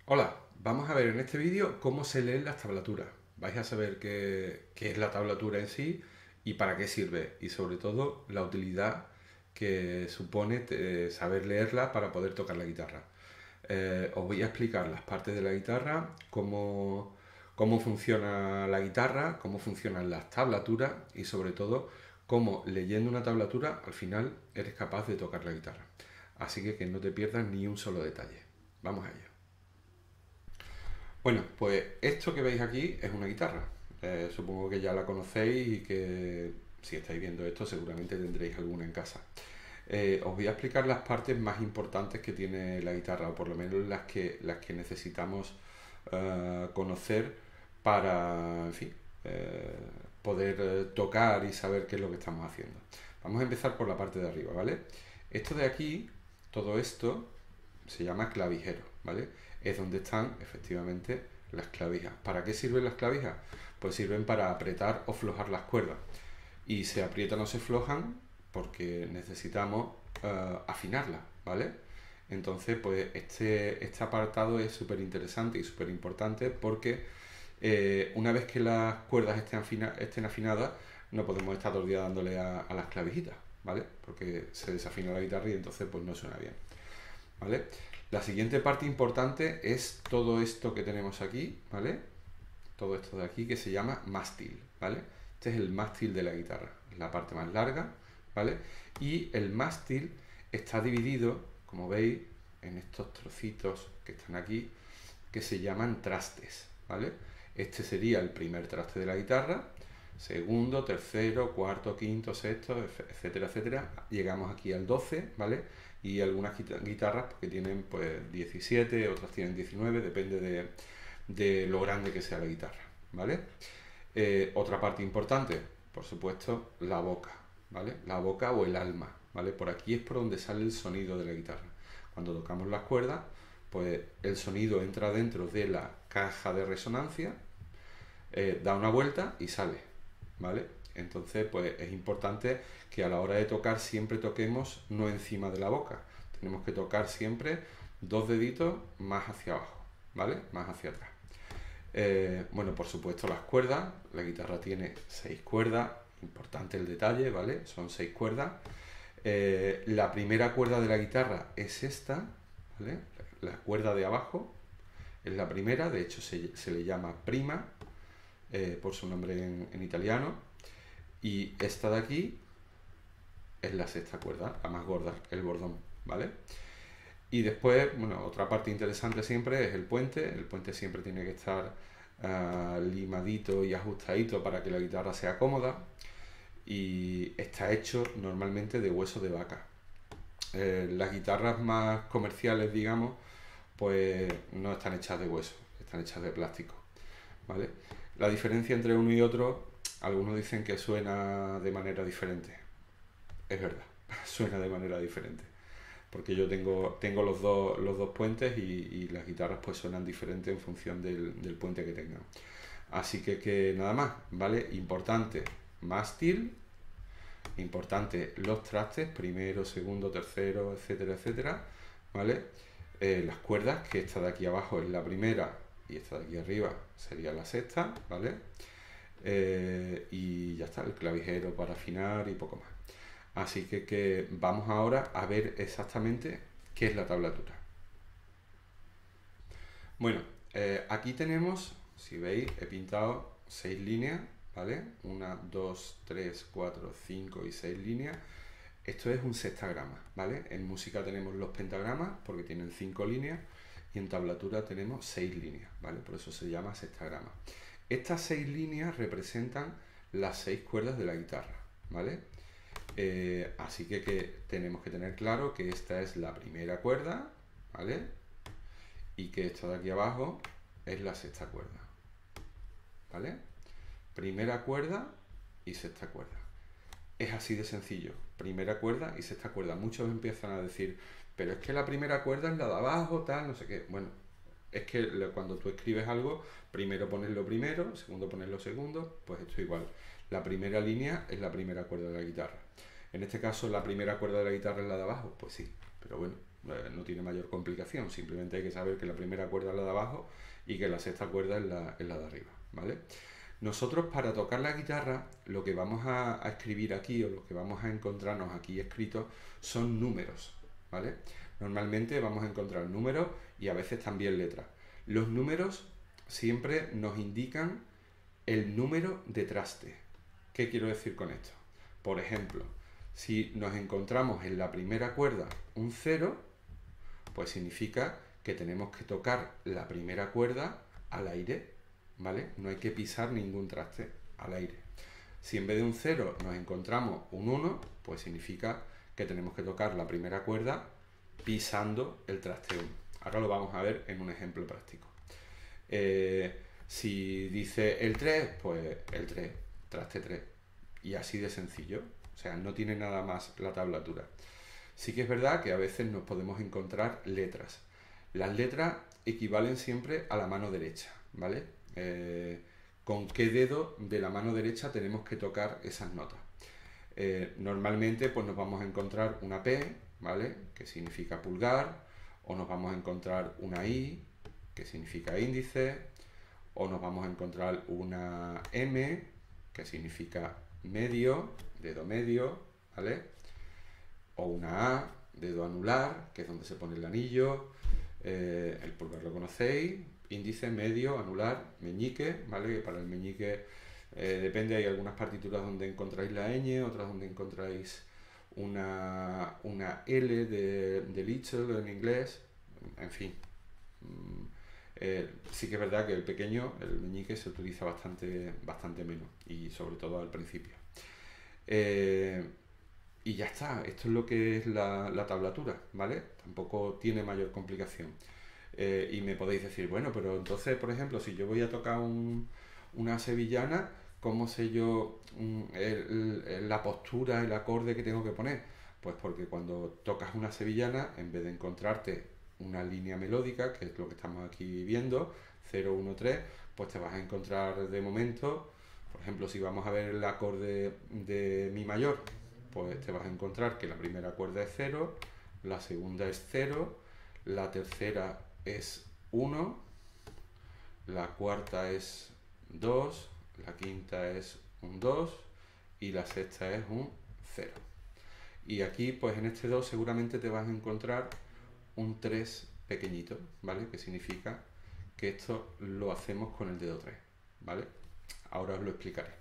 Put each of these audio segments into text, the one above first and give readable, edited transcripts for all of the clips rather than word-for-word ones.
Hola, vamos a ver en este vídeo cómo se leen las tablaturas. Vais a saber qué es la tablatura en sí y para qué sirve y sobre todo la utilidad que supone saber leerla para poder tocar la guitarra. Os voy a explicar las partes de la guitarra, cómo funciona la guitarra, cómo funcionan las tablaturas y sobre todo cómo leyendo una tablatura al final eres capaz de tocar la guitarra. Así que no te pierdas ni un solo detalle. Vamos a ello. Bueno, pues esto que veis aquí es una guitarra. Supongo que ya la conocéis y que si estáis viendo esto seguramente tendréis alguna en casa. Os voy a explicar las partes más importantes que tiene la guitarra, o por lo menos las que necesitamos conocer para, en fin, poder tocar y saber qué es lo que estamos haciendo. Vamos a empezar por la parte de arriba, ¿vale? Esto de aquí, todo esto, se llama clavijero, ¿vale? Es donde están efectivamente las clavijas. ¿Para qué sirven las clavijas? Pues sirven para apretar o flojar las cuerdas. Y se aprietan o se flojan porque necesitamos afinarlas, ¿vale? Entonces, pues este apartado es súper interesante y súper importante porque una vez que las cuerdas estén afinadas, no podemos estar todo el día dándole a las clavijitas, ¿vale? Porque se desafina la guitarra y entonces pues no suena bien, ¿vale? La siguiente parte importante es todo esto que tenemos aquí, ¿vale? Todo esto de aquí que se llama mástil, ¿vale? Este es el mástil de la guitarra, es la parte más larga, ¿vale? Y el mástil está dividido, como veis, en estos trocitos que están aquí, que se llaman trastes, ¿vale? Este sería el primer traste de la guitarra, segundo, tercero, cuarto, quinto, sexto, etcétera, etcétera. Llegamos aquí al 12, ¿vale? Y algunas guitarras que tienen pues 17, otras tienen 19, depende de lo grande que sea la guitarra, ¿vale? Otra parte importante, por supuesto, la boca, ¿vale? La boca o el alma, ¿vale? Por aquí es por donde sale el sonido de la guitarra. Cuando tocamos las cuerdas, pues el sonido entra dentro de la caja de resonancia, da una vuelta y sale, ¿vale? Entonces, pues es importante que a la hora de tocar siempre toquemos no encima de la boca. Tenemos que tocar siempre dos deditos más hacia abajo, ¿vale? Más hacia atrás. Bueno, por supuesto las cuerdas. La guitarra tiene 6 cuerdas. Importante el detalle, ¿vale? Son 6 cuerdas. La primera cuerda de la guitarra es esta, ¿vale? La cuerda de abajo es la primera, de hecho se le llama prima, por su nombre en italiano. Y esta de aquí es la sexta cuerda, la más gorda, el bordón, ¿vale? Y después, bueno, otra parte interesante siempre es el puente. El puente siempre tiene que estar limadito y ajustadito para que la guitarra sea cómoda. Y está hecho normalmente de hueso de vaca. Las guitarras más comerciales, digamos, pues no están hechas de hueso, están hechas de plástico, ¿vale? La diferencia entre uno y otro, algunos dicen que suena de manera diferente. Es verdad, suena de manera diferente. Porque yo tengo los dos puentes y las guitarras pues suenan diferentes en función del puente que tengan. Así que nada más, ¿vale? Importante, mástil, importante los trastes, primero, segundo, tercero, etcétera, etcétera, ¿vale? Las cuerdas, que esta de aquí abajo es la primera y esta de aquí arriba sería la sexta, ¿vale? Y ya está, el clavijero para afinar y poco más. Así que vamos ahora a ver exactamente qué es la tablatura. Bueno, aquí tenemos, si veis, he pintado 6 líneas, ¿vale? 1, 2, 3, 4, 5 y 6 líneas. Esto es un sextagrama, ¿vale? En música tenemos los pentagramas porque tienen 5 líneas y en tablatura tenemos 6 líneas, ¿vale? Por eso se llama sextagrama. Estas 6 líneas representan las 6 cuerdas de la guitarra, ¿vale? Así que tenemos que tener claro que esta es la primera cuerda, ¿vale? Y que esta de aquí abajo es la sexta cuerda, ¿vale? Primera cuerda y sexta cuerda. Es así de sencillo, primera cuerda y sexta cuerda. Muchos empiezan a decir, pero es que la primera cuerda es la de abajo, tal, no sé qué. Bueno, es que cuando tú escribes algo, primero pones lo primero, segundo pones lo segundo, pues esto igual. La primera línea es la primera cuerda de la guitarra. En este caso, la primera cuerda de la guitarra es la de abajo, pues sí, pero bueno, no tiene mayor complicación, simplemente hay que saber que la primera cuerda es la de abajo y que la sexta cuerda es la de arriba, ¿vale? Nosotros para tocar la guitarra lo que vamos a escribir aquí o lo que vamos a encontrarnos aquí escritos son números, ¿vale? Normalmente vamos a encontrar números y a veces también letras. Los números siempre nos indican el número de traste. ¿Qué quiero decir con esto? Por ejemplo, si nos encontramos en la primera cuerda un 0, pues significa que tenemos que tocar la primera cuerda al aire, ¿vale? No hay que pisar ningún traste al aire. Si en vez de un 0 nos encontramos un 1, pues significa que tenemos que tocar la primera cuerda pisando el traste 1. Ahora lo vamos a ver en un ejemplo práctico. Si dice el 3, pues el 3, traste 3. Y así de sencillo. O sea, no tiene nada más la tablatura. Sí que es verdad que a veces nos podemos encontrar letras. Las letras equivalen siempre a la mano derecha, ¿vale? ¿Con qué dedo de la mano derecha tenemos que tocar esas notas? Normalmente pues nos vamos a encontrar una P, ¿vale? Que significa pulgar, o nos vamos a encontrar una I, que significa índice, o nos vamos a encontrar una M, que significa medio, dedo medio, ¿vale? O una A, dedo anular, que es donde se pone el anillo, el pulgar lo conocéis, índice, medio, anular, meñique, ¿vale? Para el meñique depende, hay algunas partituras donde encontráis la ñ, otras donde encontráis una L de little en inglés, en fin. Sí que es verdad que el pequeño, el meñique, se utiliza bastante menos y sobre todo al principio. Y ya está, esto es lo que es la tablatura, ¿vale? Tampoco tiene mayor complicación. Y me podéis decir, bueno, pero entonces, por ejemplo, si yo voy a tocar una sevillana, ¿cómo sé yo la postura, el acorde que tengo que poner? Pues porque cuando tocas una sevillana, en vez de encontrarte una línea melódica, que es lo que estamos aquí viendo, 0, 1, 3, pues te vas a encontrar de momento, por ejemplo, si vamos a ver el acorde de mi mayor, pues te vas a encontrar que la primera cuerda es 0, la segunda es 0, la tercera es 1, la cuarta es 2, la quinta es un 2 y la sexta es un 0. Y aquí, pues en este 2 seguramente te vas a encontrar un 3 pequeñito, ¿vale? Que significa que esto lo hacemos con el dedo 3, ¿vale? Ahora os lo explicaré.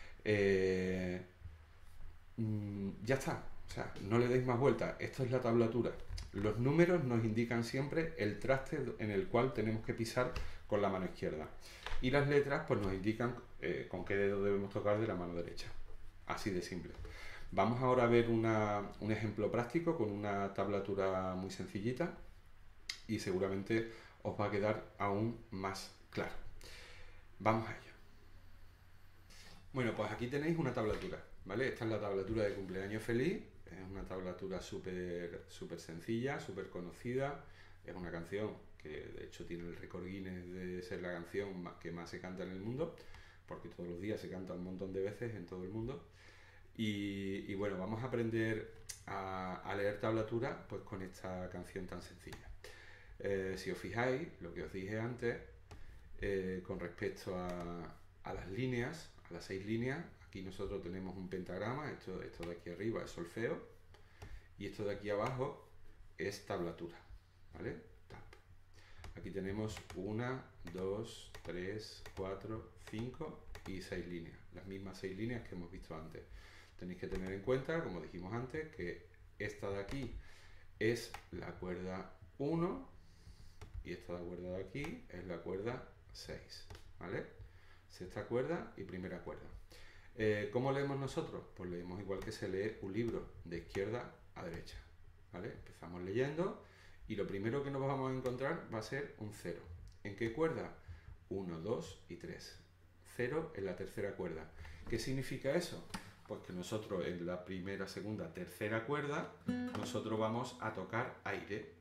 Ya está, o sea, no le deis más vueltas, esto es la tablatura. Los números nos indican siempre el traste en el cual tenemos que pisar con la mano izquierda. Y las letras pues nos indican con qué dedo debemos tocar de la mano derecha. Así de simple. Vamos ahora a ver un ejemplo práctico con una tablatura muy sencillita y seguramente os va a quedar aún más claro. Vamos a ello. Bueno, pues aquí tenéis una tablatura, ¿vale? Esta es la tablatura de cumpleaños feliz. Es una tablatura súper sencilla, súper conocida. Es una canción que de hecho tiene el récord Guinness de ser la canción que más se canta en el mundo, porque todos los días se canta un montón de veces en todo el mundo. Y bueno, vamos a aprender a leer tablatura pues con esta canción tan sencilla. Si os fijáis, lo que os dije antes, con respecto a las líneas, a las 6 líneas, aquí nosotros tenemos un pentagrama, esto de aquí arriba es solfeo, y esto de aquí abajo es tablatura, ¿vale? Tab. Aquí tenemos 1, 2, 3, 4, 5 y 6 líneas, las mismas 6 líneas que hemos visto antes. Tenéis que tener en cuenta, como dijimos antes, que esta de aquí es la cuerda 1 y esta cuerda de aquí es la cuerda 6, ¿vale? Sexta cuerda y primera cuerda. ¿Cómo leemos nosotros? Pues leemos igual que se lee un libro, de izquierda a derecha, ¿vale? Empezamos leyendo y lo primero que nos vamos a encontrar va a ser un 0. ¿En qué cuerda? 1, 2 y 3. 0 en la tercera cuerda. ¿Qué significa eso? Pues que nosotros en la primera, segunda, tercera cuerda, nosotros vamos a tocar aire,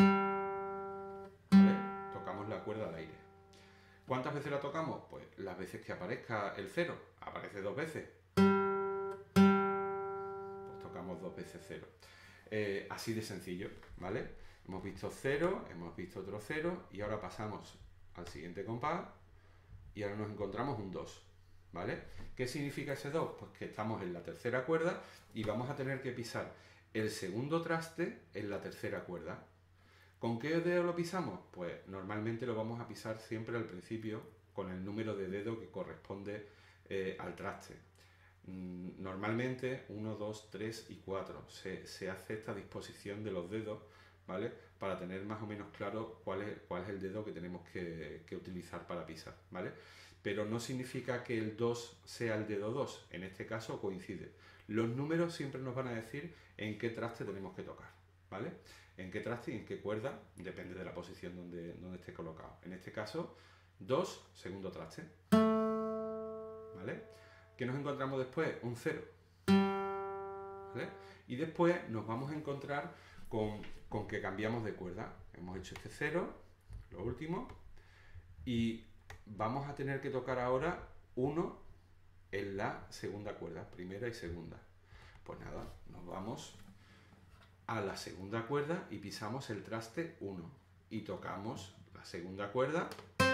¿vale? Tocamos la cuerda al aire. ¿Cuántas veces la tocamos? Pues las veces que aparezca el 0. Aparece 2 veces. Pues tocamos 2 veces 0. Así de sencillo, ¿vale? Hemos visto 0, hemos visto otro 0 y ahora pasamos al siguiente compás y ahora nos encontramos un 2, ¿vale? ¿Qué significa ese 2? Pues que estamos en la tercera cuerda y vamos a tener que pisar el segundo traste en la tercera cuerda. ¿Con qué dedo lo pisamos? Pues normalmente lo vamos a pisar siempre al principio con el número de dedo que corresponde al traste. Normalmente 1, 2, 3 y 4 se hace esta disposición de los dedos, ¿vale? Para tener más o menos claro cuál es el dedo que tenemos que utilizar para pisar, ¿vale? Pero no significa que el 2 sea el dedo 2, en este caso coincide. Los números siempre nos van a decir en qué traste tenemos que tocar, ¿vale? En qué traste y en qué cuerda, depende de la posición donde esté colocado. En este caso, 2, segundo traste, ¿vale? ¿Qué nos encontramos después? Un 0, ¿vale? Y después nos vamos a encontrar con que cambiamos de cuerda. Hemos hecho este 0, lo último, y vamos a tener que tocar ahora 1 en la segunda cuerda, primera y segunda. Pues nada, nos vamos a la segunda cuerda y pisamos el traste 1 y tocamos la segunda cuerda,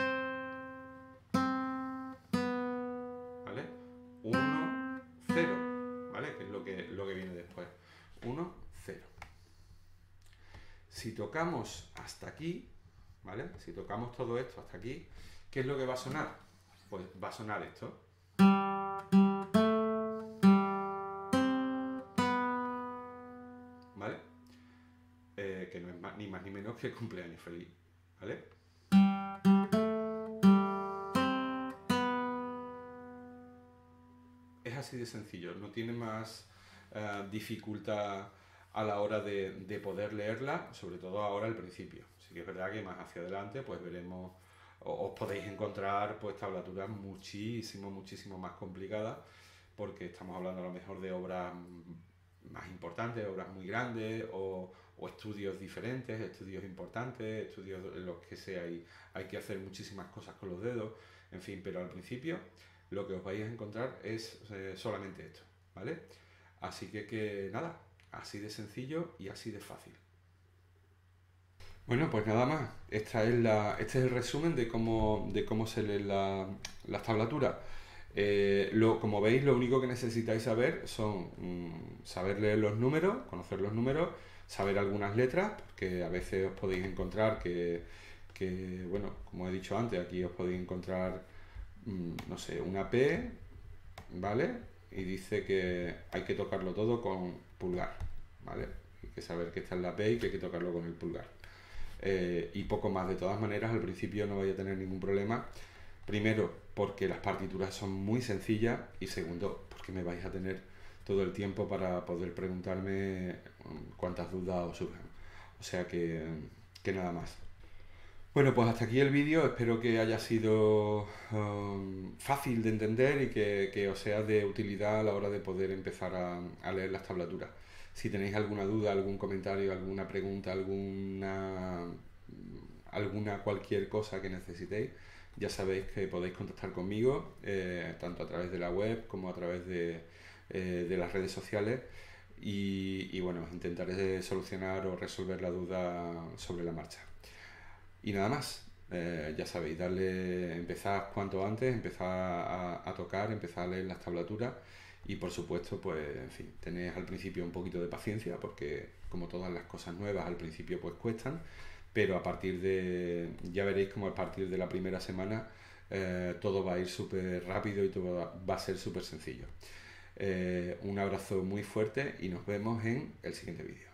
¿vale? 1, 0, ¿vale? Que es lo que viene después. 1, 0. Si tocamos hasta aquí, ¿vale? Si tocamos todo esto hasta aquí, ¿qué es lo que va a sonar? Pues va a sonar esto. ¿Vale? Que no es ni más ni menos que cumpleaños feliz, ¿vale? Es así de sencillo, no tiene más dificultad a la hora de poder leerla, sobre todo ahora al principio. Sí que es verdad que más hacia adelante pues veremos, os podéis encontrar pues tablaturas muchísimo más complicadas, porque estamos hablando a lo mejor de obras más importantes, obras muy grandes o estudios diferentes, estudios importantes, estudios en los que hay que hacer muchísimas cosas con los dedos, en fin, pero al principio lo que os vais a encontrar es solamente esto, ¿vale? Así que nada, así de sencillo y así de fácil. Bueno, pues nada más. Este es el resumen de cómo se leen las tablaturas. Como veis, lo único que necesitáis saber son saber leer los números, conocer los números, saber algunas letras, que a veces os podéis encontrar bueno, como he dicho antes, aquí os podéis encontrar, no sé, una P, ¿vale? Y dice que hay que tocarlo todo con pulgar, ¿vale? Hay que saber que esta es la P y que hay que tocarlo con el pulgar. Y poco más. De todas maneras, al principio no vais a tener ningún problema. Primero, porque las partituras son muy sencillas, y segundo, porque me vais a tener todo el tiempo para poder preguntarme cuantas dudas os surjan. O sea que nada más. Bueno, pues hasta aquí el vídeo. Espero que haya sido fácil de entender y que os sea de utilidad a la hora de poder empezar a leer las tablaturas. Si tenéis alguna duda, algún comentario, alguna pregunta, alguna cualquier cosa que necesitéis, ya sabéis que podéis contactar conmigo, tanto a través de la web como a través de las redes sociales, y bueno, intentaré solucionar o resolver la duda sobre la marcha. Y nada más, ya sabéis, empezad cuanto antes, empezad a tocar, empezad a leer las tablaturas, y por supuesto, pues en fin, tenéis al principio un poquito de paciencia, porque como todas las cosas nuevas al principio pues cuestan, pero ya veréis como a partir de la primera semana todo va a ir súper rápido y todo va a ser súper sencillo. Un abrazo muy fuerte y nos vemos en el siguiente vídeo.